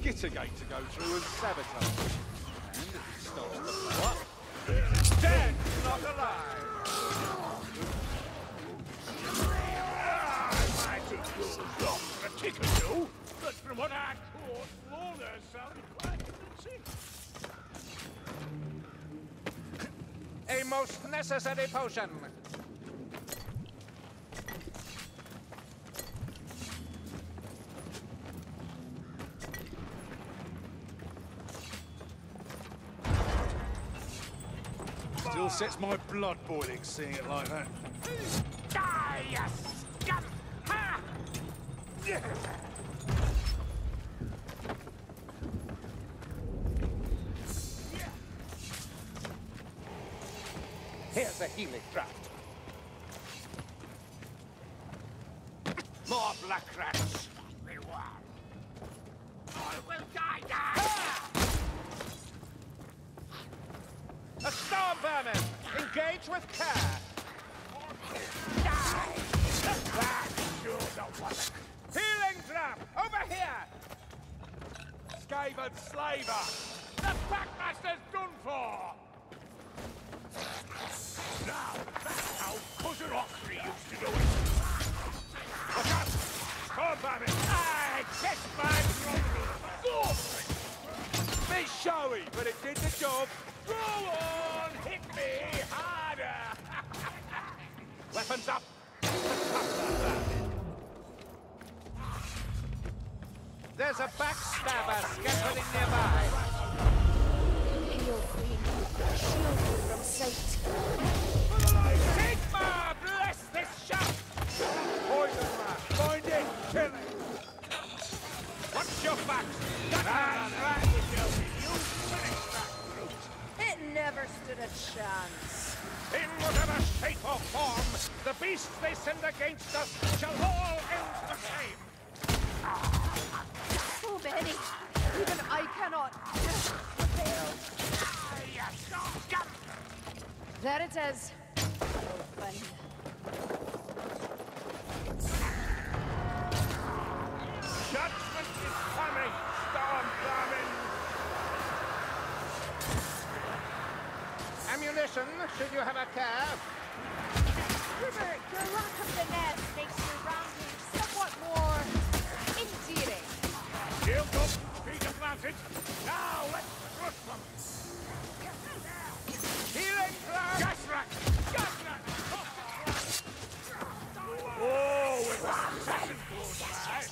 skitter gate to go through and sabotage. And if it starts to blow up, dead, not alive. Mighty good job for a tick or two, but from what I caught, Lorna sounded quite convincing. A most necessary potion. Still sets my blood boiling seeing it like that. Die, you scum! Ha! Here's a healing draft. More black rats! We won! I will die now! A storm vermin! Engage with care! Die! That sure don't want it. Healing draft! Over here! Skaven slaver! The Packmaster's done for! Now, that's how Cousin Oxley used to do it. Watch out! Storm vermin! I kiss my brother! Be showy, but it did the job. Go on! Hit me harder! Weapons up! There's a backstabber scattering nearby. Hail, Queen. Shield you from sight. Sigma, bless this shot! Poison rat! Find it! Kill it! Watch your back! That's right with you! You finish that brute! It never stood a chance. In whatever shape or form, the beasts they send against us shall all end the same! So many. Even I cannot prevail. There it is. Open. Judgment is coming, Storm Vermin! Ammunition, should you have a care. River, your lack of finesse makes your rounding somewhat more endearing. Shield up, feet planted. Now let's crush them! Healing draft! Gas rat! Gas rat! Oh, with a second close by!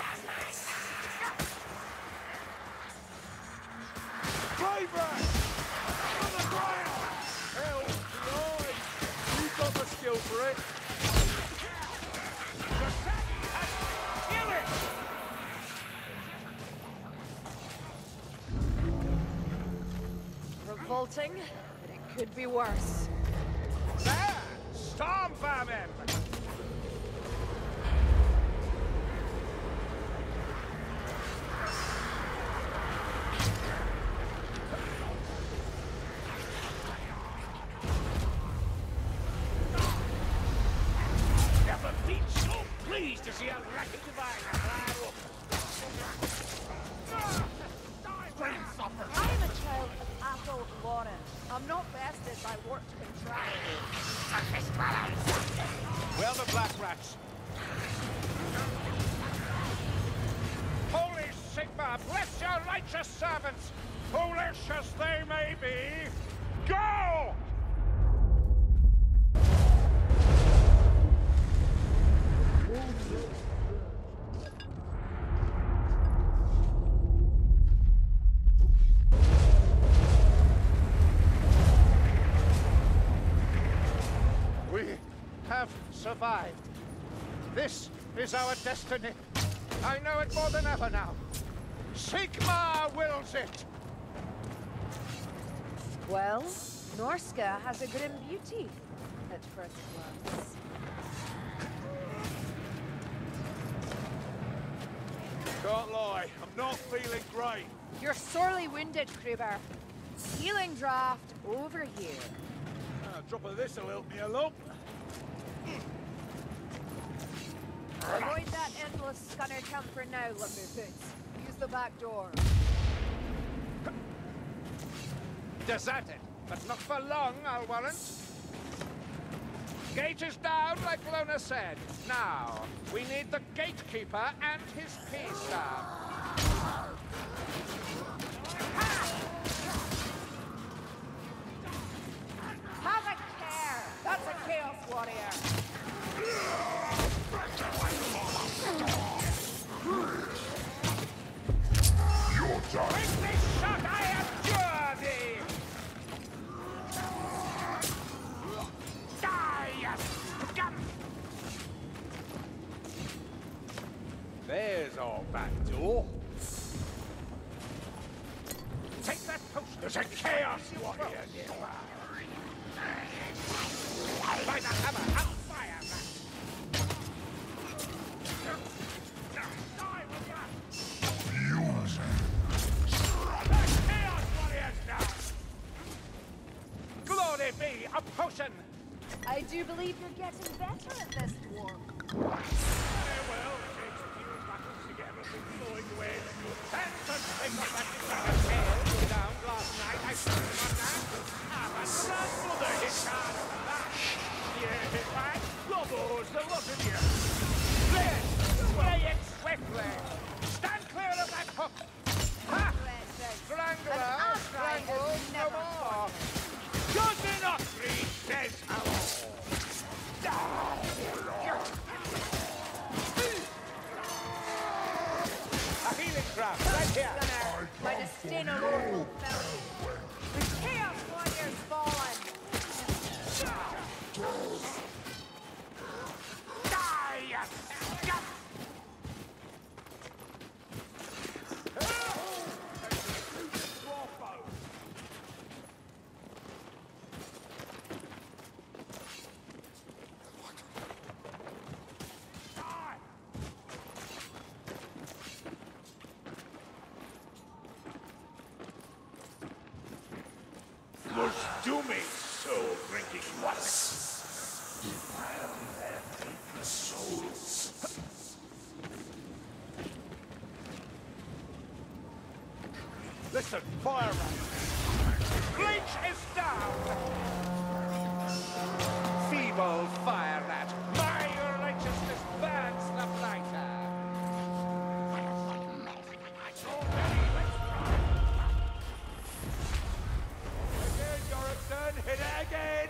Braver! On the ground! Hell, Lloyd! You've got the skill for it. Revolting, but it could be worse. There! Storm vermin! Never been so pleased to see a racket diviner fly up. I am a child of Athol Lauren. I'm not bested by warped contrariety. Well, the black rats. Holy Sigma, bless your righteous servants, foolish as they may be. Go! We have survived. This is our destiny. I know it more than ever now. Sigma wills it. Well, Norska has a grim beauty at first glance. Can't lie, I'm not feeling great. You're sorely wounded, Kruber. Healing draft over here. A drop of this will help me along. Avoid that endless scunner camp for now, Lumberfoots. Use the back door. Deserted, but not for long, I'll warrant. Gate is down, like Lona said. Now, we need the gatekeeper and his key staff. Have a care! That's a Chaos Warrior! Your time. With this shot, I abjure thee! Die, scum! There's our back door. Take that post. There's a Chaos Warrior nearby. By the hammer, and fire that! Use The Chaos Warrior's down! Glory be, a potion! I do believe you're getting better at this, dwarf. Very well. It takes a few battles to get everything flowing the way it should. And to think of that designer tail you down last night, I saw him on that. Ah, but grandmother hit hard at the back. Yeah, hit back. Lobos, the lot of you. Please, play it swiftly. Stand clear of that hook. Ha! Strangler, An outright strangle, has no never more. Good enough, Reed says hello. A healing craft, right here. Gunner, by the stain of Oracle Fountain. The Chaos Warrior's fallen! Die, scum! Must do me so drinking water. Listen, fire rat. Bleach is down! Feeble fire rat, my righteousness burns the brighter. Again, Jorikson, hit it again!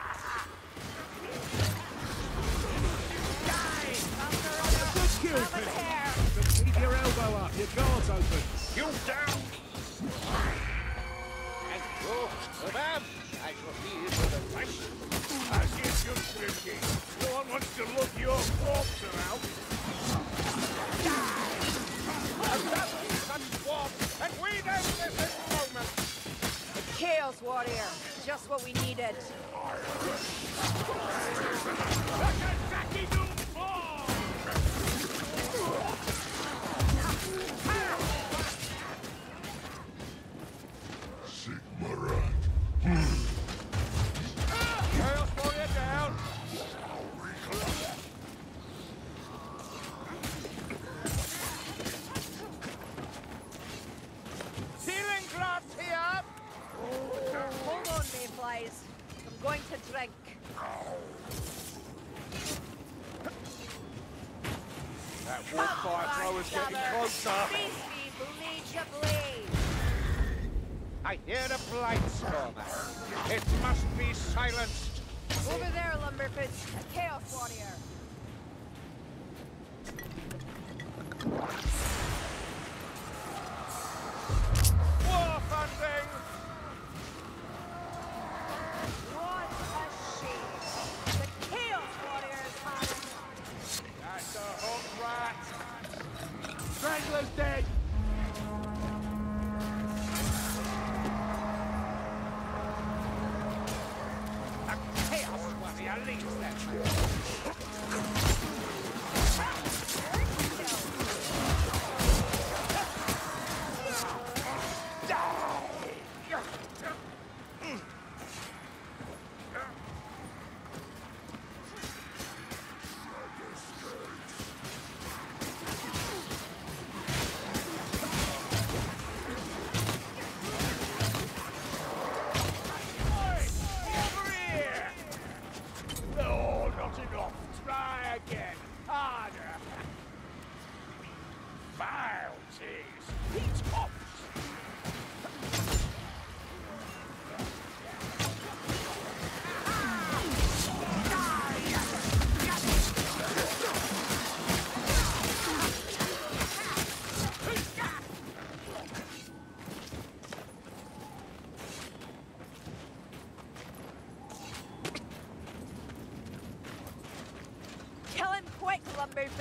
Die! Good kill, Have a Pip. care! Keep your elbow up, your guard's open. You down! And you, ma'am, I shall be here for the fight. As you should, Grimgate. No one wants to look your corpse around. Such warmth, and we don't miss this moment. The Chaos Warrior, just what we needed. Nagasaki no more! Sigmarad. Chaos Warrior down. Healing graft here. Hold on, Mayflies. I'm going to drink. That warfire thrower's getting closer. Face me, bleed to bleed. I hear the blight stormer. It must be silenced. Over there, Lumberfoots. A Chaos Warrior. War funding. What a shame. The Chaos Warriors have... That's a hook rat. Strangler's dead. A Chaos Warrior leads them.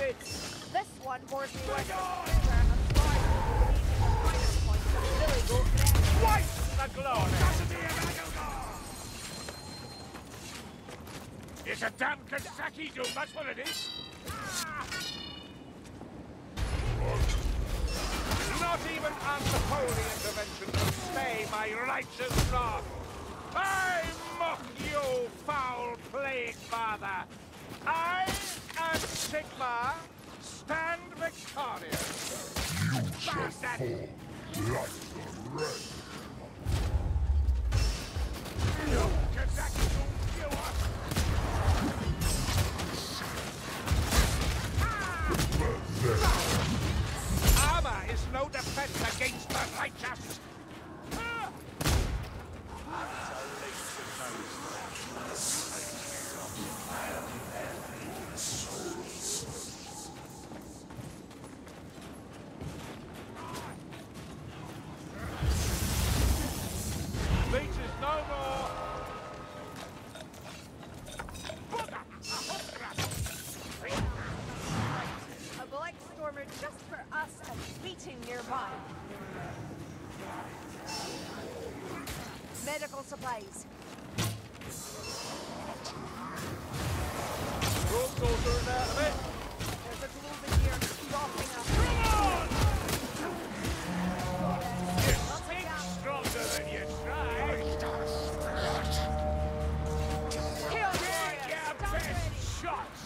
bits. This one bores me with the point of Billy Goat. Twice the glory! It's a damn Kentucky doom, that's what it is. Not even unholy intervention can stay my righteous wrath. I mock you, foul plague father. I and Sigma stand victorious. You shall fall like the rest. You Kentucky doom, you are. Armor is no defense against the righteous. Beach is no more. A Black Stormer just for us and beating nearby. Medical supplies. Road sorcerer out of it. There's a globe in here dropping us. You stink stronger than you try. Kill Take your Stop best ready. shots.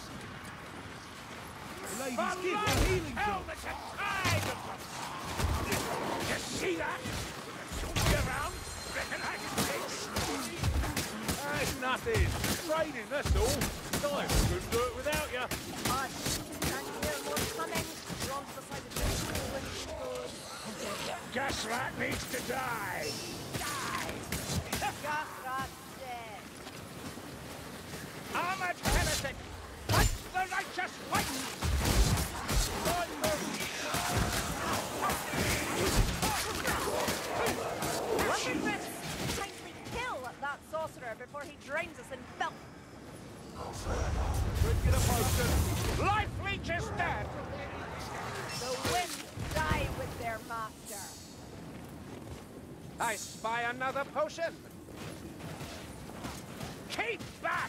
Ladies, give a healing Hell, job. there's a tide of them. You see that? Shoot me around. Reckon I can take it. That's nothing. Training, that's all. Time. Couldn't do it without you. Hush. Can't hear more coming. Along the side of the pool when she goes. Gasrat needs to die. Die. Gasrat dead. Armored heretic. Fight the righteous fight. Fight Weapon Fist! Time to kill that sorcerer before he drowns us in filth. Regular potion. Life leech is dead. The winds die with their master. I spy another potion. Keep back.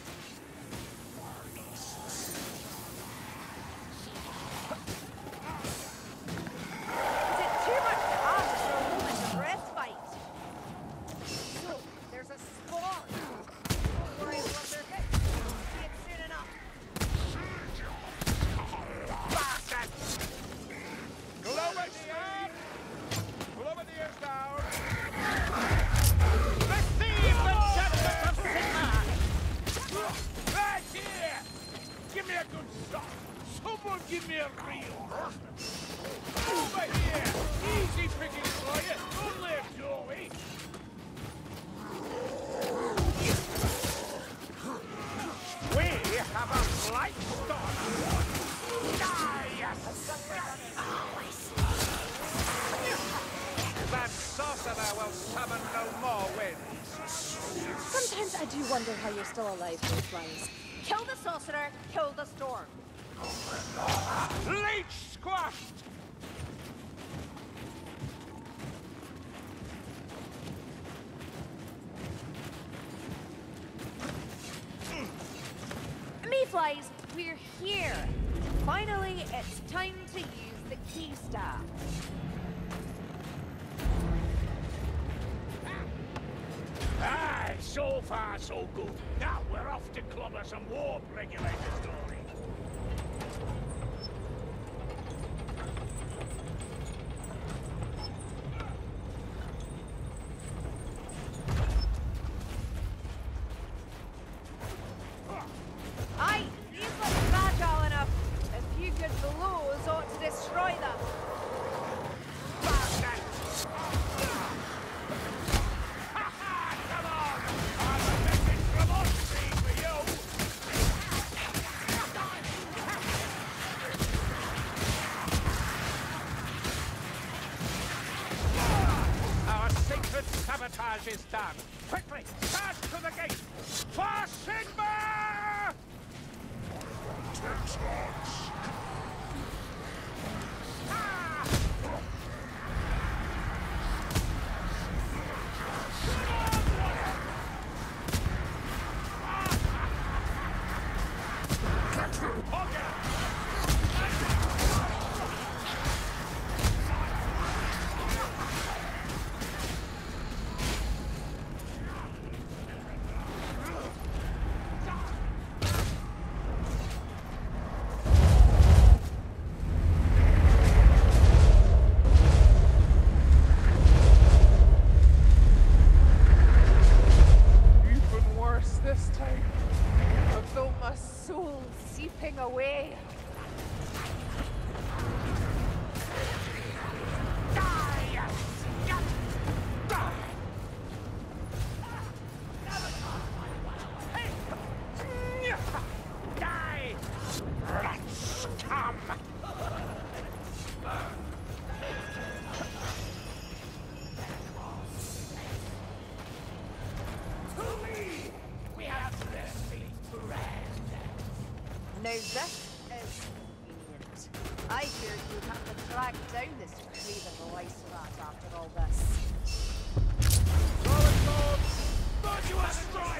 Is it too much to ask for a moment of respite? So, there's a spawn. Don't worry, Wonder Kid. See it soon enough. Bastard. Globadier. Globadier's down. Receive the judgment of Sigma. Right here. Give me a good shot. Someone give me a reinforcement. Over here! Easy pickings for you! Don't live, Joey! We have a blight stormer! Die, yes! That sorcerer will summon no more winds! Sometimes I do wonder how you're still alive, Mayflies. Kill the sorcerer, kill the storm. Leech squashed! Mayflies, we're here. Finally, it's time to use the key staff. Aye, so far so good. Now we're off to clobber some warp regulators, Dory. Aye, these look fragile enough. A few good blows ought to destroy them. Bastard! Ha-ha! Come on! I'm a message from Austria for you! Our sacred sabotage is done. Quickly, charge to the gate! For Sigma! feared you'd have to track down this craven lice rat after all this. Solid sword! Virtuous strike!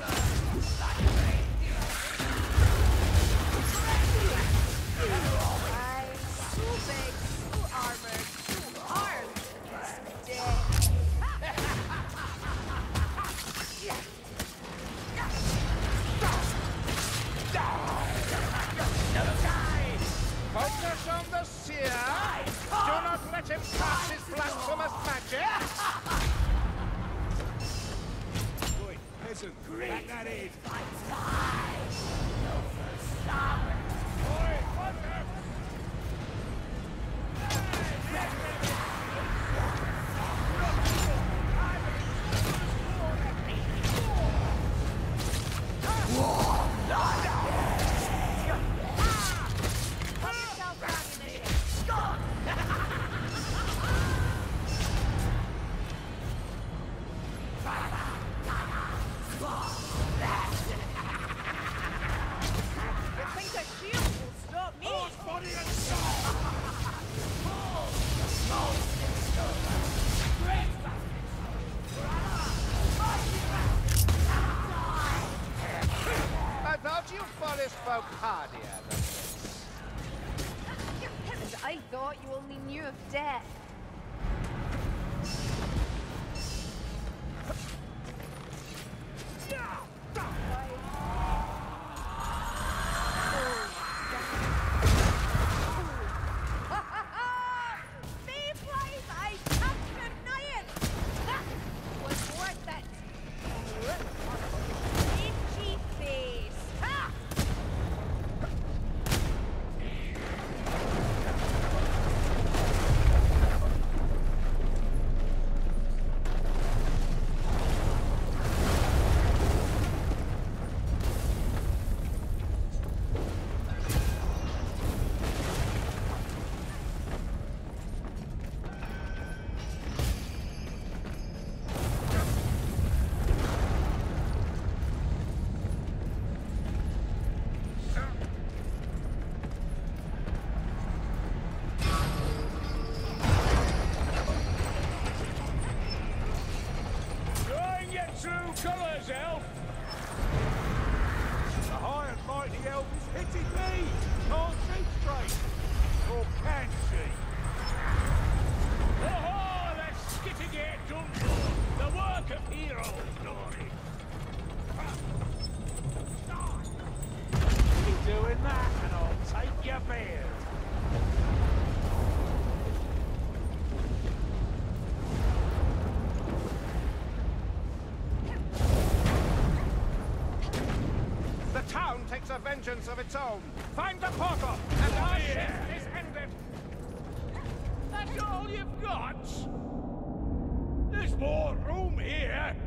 I'm so big, so armored, so armed, so dead. Focus on the seer! Do not let him cast his blasphemous magic! Oi, peasant, back that head. Oi, what the... Put yourself down, ammunition. You think a shield will stop me? Body and soul! I thought you forest folk hardier than this. And I thought you only knew of death. Mayflies, I can't deny it! That was worth it! Itchy face! Ha! Showing your true colours, elf! The high and mighty elf is hitting me! Can't see straight! Or can she? Oh, the skitting here done for! The work of heroes, Dory! Keep doing that and I'll take your beard! The town takes a vengeance of its own. Find the portal, and our shift is ended. That's all you've got? There's more room here.